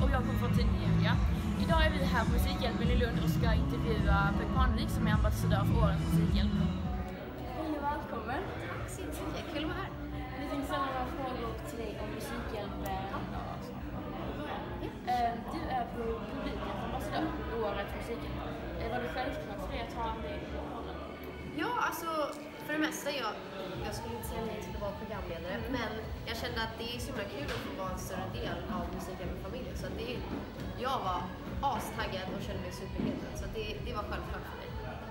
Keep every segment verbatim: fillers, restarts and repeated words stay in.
och jag kommer från tidningen Julia. Idag är vi här på Musikhjälpen i Lund och ska intervjua Peg Parnevik som är ambassadör för årets Musikhjälp. Hej och välkommen! Tack så mycket, kul att vara här. Vi tänkte ställa några frågor till dig om Musikhjälpen. Ja. Du är på publikens ambassadör för årets Musikhjälp. Var det självklart för dig att ha det i rollen? Ja, alltså för det mesta, jag, jag skulle inte säga nej till att vara programledare, mm. men jag kände att det är så himla kul att få vara en större del av Musikhjälpen-familjen. Så det, jag var astaggad och kände mig superhedrad, så det, det var självklart för mig.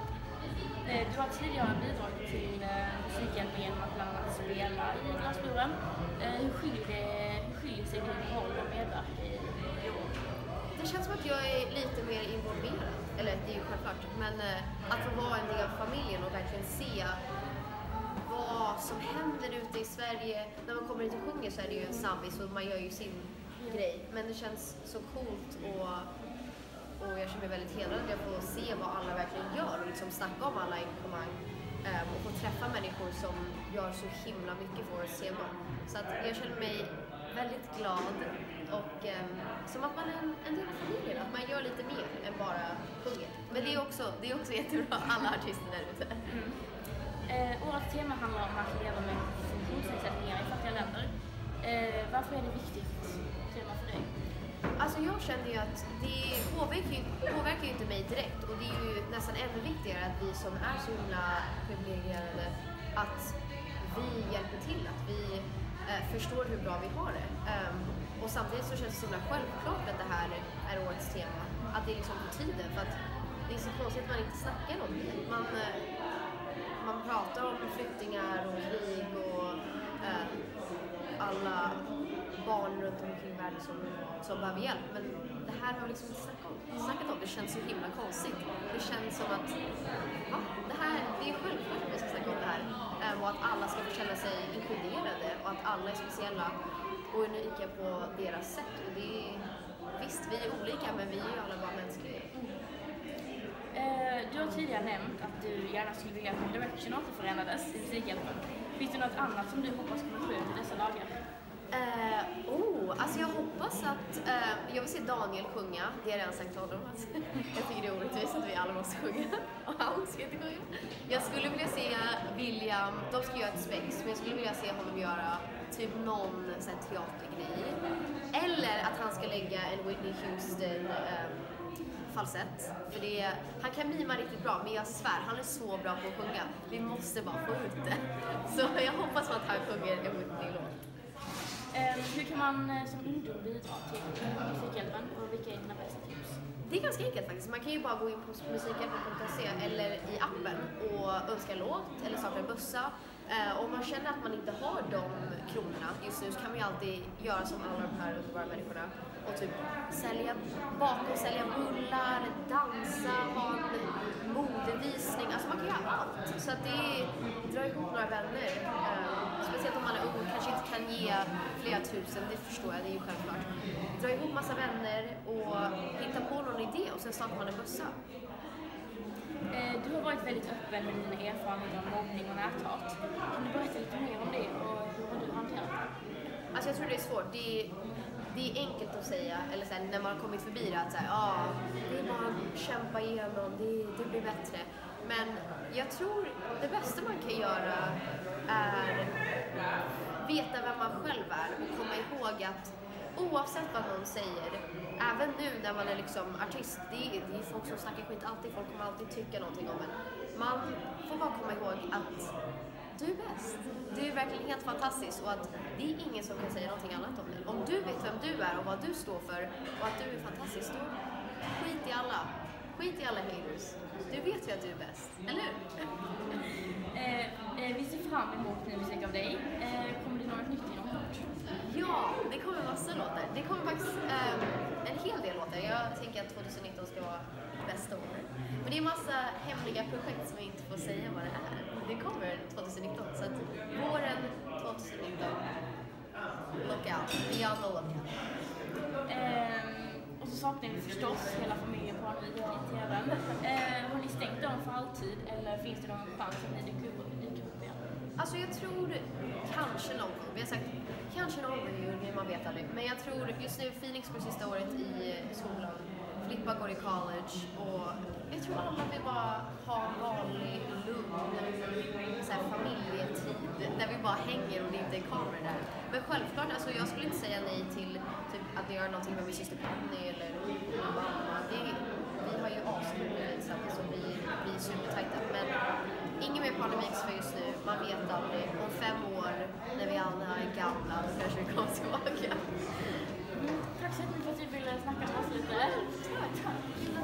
Du har tidigare bidragit till Musikhjälpen genom att bland annat spela i Glasburen. Hur skiljer, hur skiljer sig din roll och medverka i år? Det känns som att jag är lite mer involverad, eller det är ju självklart, men eh, att få vara en del av familjen och verkligen se vad som händer ute i Sverige. När man kommer hit och sjunger så är det ju en samvis och man gör ju sin grej, men det känns så coolt och, och jag känner mig väldigt hedrad att jag får se vad alla verkligen gör och liksom snacka om alla engagemang eh, och få träffa människor som gör så himla mycket för oss hemma. Så att jag känner mig väldigt glad och eh, som att man är en, en del av familjen, att man gör lite mer än bara sjunger. Men det är också, det är också jättebra, alla artister där ute. Mm. Eh, årets tema handlar om att leva med funktionsnedsättningar i fattiga länder. Eh, varför är det viktigt tema för dig? Alltså jag känner ju att det påverkar ju, påverkar ju inte mig direkt och det är ju nästan ännu viktigare att vi som är så himla privilegierade, att vi hjälper till, att vi eh, förstår hur bra vi har det. Um, och samtidigt så känns det så himla självklart att det här är årets tema, att det är liksom på tiden, för att det är så konstigt att man inte snackar om det. Man, eh, man pratar om flyktingar och krig och eh, alla barn runt omkring världen som, som behöver hjälp, men det här har vi liksom inte snackat om. snackat om. Det känns så himla konstigt. Det känns som att ja, det här, det är självklart att vi ska snacka om det här um, och att alla ska få känna sig inkluderade och att alla är speciella och unika på deras sätt. Och det är, visst, vi är olika, men vi är ju alla bara mänskliga. Eh, du har tidigare nämnt att du gärna skulle vilja att Direction återförenades i Musikhjälpen. Finns det något annat som du hoppas kommer ske i dessa dagar? Uh, oh, alltså jag hoppas att, uh, jag vill se Daniel sjunga, det har jag redan sagt till honom. Alltså, jag tycker det är orättvist att vi alla måste sjunga och han ska inte sjunga. Jag skulle vilja se William, de ska göra ett spex, men jag skulle vilja se honom göra typ någon sån här teatergrej. Eller att han ska lägga en Whitney Houston um, falsett, för det, han kan mima riktigt bra, men jag svär, han är så bra på att sjunga. Vi måste bara få ut det. Så jag hoppas på att han sjunger en Whitney-låt. Eh, hur kan man eh, som ungdom bidra till Musikhjälpen och vilka är dina bästa tips? Det är ganska enkelt faktiskt. Man kan ju bara gå in på musikhjälpen punkt se eller i appen och önska en låt eller starta en bussa. Eh, om man känner att man inte har de kronorna just nu så kan man ju alltid göra som alla de här underbara människorna och typ sälja, baka och sälja bullar, dansa, ha en modevisning. Alltså man kan göra allt. Så att det är, dra ihop några vänner. Eh, speciellt om man är ung, kanske inte kan ge flera tusen, det förstår jag, det är ju självklart. Dra ihop massa vänner och hitta på någon idé och sen startar man en bussa. Eh, du har varit väldigt öppen med dina erfarenheter av mobbning och näthat. Kan du berätta lite mer om det och hur har du hanterat det? Alltså jag tror det är svårt. Det är, det är enkelt att säga, eller så här, när man har kommit förbi det, att så här, ah, det är bara att kämpa igenom, det, det blir bättre. Men jag tror det bästa man kan göra är veta vem man själv är och komma ihåg att oavsett vad någon säger, även nu när man är liksom artist, det är, det är folk som snackar skit alltid, folk kommer alltid tycka någonting om en. Man får bara komma ihåg att du är bäst. Du är verkligen helt fantastisk och att det är ingen som kan säga någonting annat om dig. Om du vet vem du är och vad du står för och att du är fantastisk, då skit i alla. Skit i alla haters. Du vet ju att du är bäst, eller hur? Eh, eh, vi ser fram emot ny musik av dig. Eh, kommer det något nytt inom kort? Ja, det kommer massa låtar. Det kommer faktiskt eh, en hel del låtar. Jag tänker att tjugonitton ska vara bästa året. Men det är massa hemliga projekt som jag inte får säga vad det är. Det kommer tjugonitton, så att våren tjugonitton, look out, be on the lookout. Eh, och så saknar vi förstås hela familjen på Parnevik i tvn. Eh, har ni stängt dem för alltid eller finns det någon chans att ni dyker upp igen? Alltså jag tror kanske någon gång, vi har sagt kanske någon reunion, man vet aldrig. Men jag tror just nu Phoenix går sista året i skolan, Filippa går i college och jag tror alla vill bara ha en vanlig, lugn så här, familjetid där vi bara hänger och det inte är kameror där. Men självklart, alltså jag skulle inte säga nej till typ, att vi gör någonting med min syster Penny eller min mamma. Det, vi har ju avslut tillsammans och vi, vi är supertajta. Men ingen mer pandemix för just nu. Man vet aldrig. Om fem år, när vi alla är gamla, då kanske vi kommer tillbaka. Mm, tack så mycket för att du ville snacka med oss lite. Tack.